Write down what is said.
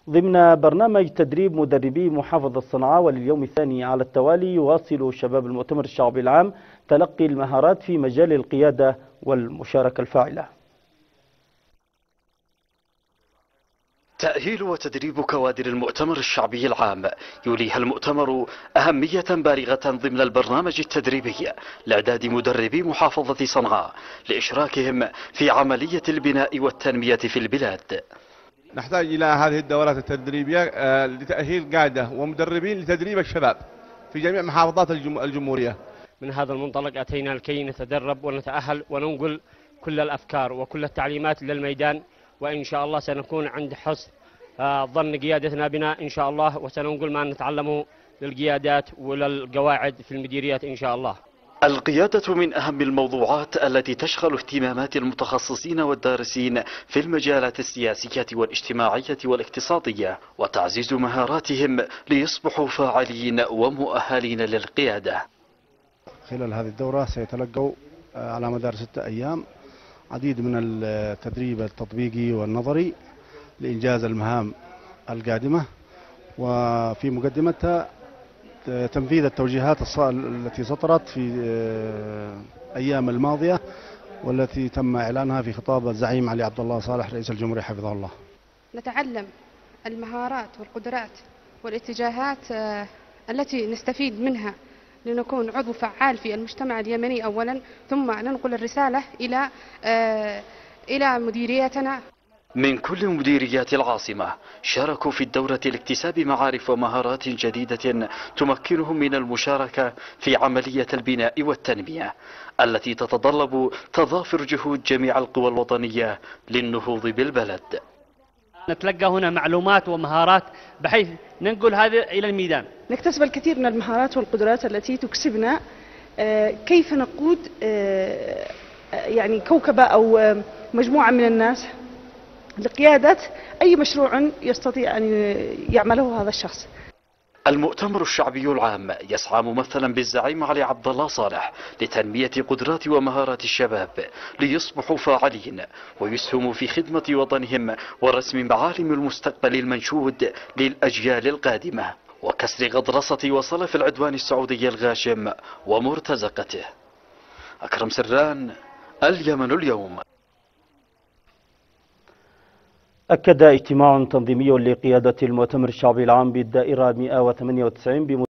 ضمن برنامج تدريب مدربي محافظة صنعاء، ولليوم الثاني على التوالي يواصل شباب المؤتمر الشعبي العام تلقي المهارات في مجال القيادة والمشاركة الفاعلة. تأهيل وتدريب كوادر المؤتمر الشعبي العام يوليها المؤتمر أهمية بالغة ضمن البرنامج التدريبي لإعداد مدربي محافظة صنعاء لإشراكهم في عملية البناء والتنمية في البلاد. نحتاج إلى هذه الدورات التدريبية لتأهيل قادة ومدربين لتدريب الشباب في جميع محافظات الجمهورية. من هذا المنطلق أتينا لكي نتدرب ونتأهل وننقل كل الأفكار وكل التعليمات للميدان، وإن شاء الله سنكون عند حسن ظن قيادتنا بنا إن شاء الله، وسننقل ما نتعلمه للقيادات وللقواعد في المديريات إن شاء الله. القيادة من أهم الموضوعات التي تشغل اهتمامات المتخصصين والدارسين في المجالات السياسية والاجتماعية والاقتصادية، وتعزيز مهاراتهم ليصبحوا فاعلين ومؤهلين للقيادة. خلال هذه الدورة سيتلقوا على مدار 6 أيام عديد من التدريب التطبيقي والنظري لإنجاز المهام القادمة، وفي مقدمتها تنفيذ التوجيهات التي صدرت في أيام الماضية والتي تم إعلانها في خطاب الزعيم علي عبد الله صالح رئيس الجمهورية حفظه الله. نتعلم المهارات والقدرات والاتجاهات التي نستفيد منها لنكون عضو فعال في المجتمع اليمني أولا، ثم ننقل الرسالة إلى مديريتنا. من كل مديريات العاصمة شاركوا في الدورة لاكتساب معارف ومهارات جديدة تمكنهم من المشاركة في عملية البناء والتنمية التي تتطلب تضافر جهود جميع القوى الوطنية للنهوض بالبلد. نتلقى هنا معلومات ومهارات بحيث ننقل هذا إلى الميدان. نكتسب الكثير من المهارات والقدرات التي تكسبنا كيف نقود يعني كوكبة أو مجموعة من الناس لقيادة أي مشروع يستطيع أن يعمله هذا الشخص. المؤتمر الشعبي العام يسعى ممثلا بالزعيم علي عبد الله صالح لتنمية قدرات ومهارات الشباب ليصبحوا فاعلين ويسهموا في خدمة وطنهم ورسم معالم المستقبل المنشود للأجيال القادمة وكسر غطرسة وصلف العدوان السعودي الغاشم ومرتزقته. أكرم سران، اليمن اليوم. أكد اجتماع تنظيمي لقيادة المؤتمر الشعبي العام بالدائرة 198